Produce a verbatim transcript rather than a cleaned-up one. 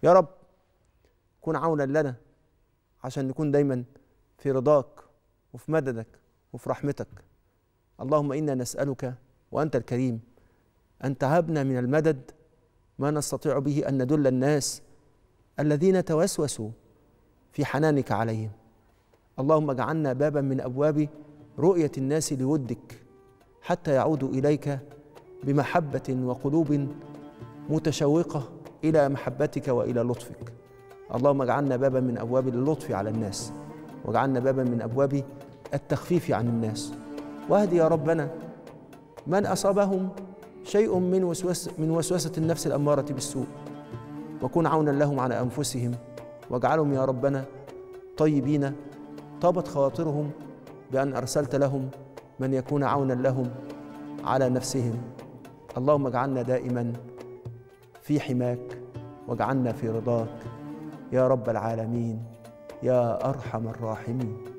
يا رب كن عونا لنا عشان نكون دايما في رضاك وفي مددك وفي رحمتك. اللهم إنا نسألك وأنت الكريم أن تهبنا من المدد ما نستطيع به أن ندل الناس الذين توسوسوا في حنانك عليهم. اللهم اجعلنا بابا من أبواب رؤية الناس لودك حتى يعودوا إليك بمحبة وقلوب متشوقة إلى محبتك وإلى لطفك. اللهم اجعلنا بابا من أبواب اللطف على الناس، واجعلنا بابا من أبواب التخفيف عن الناس. واهدي يا ربنا من أصابهم شيء من وسوس من وسوسة النفس الأمارة بالسوء، وكن عونا لهم على أنفسهم، واجعلهم يا ربنا طيبين طابت خواطرهم بأن أرسلت لهم من يكون عونا لهم على نفسهم. اللهم اجعلنا دائما في حماك، واجعلنا في رضاك يا رب العالمين يا أرحم الراحمين.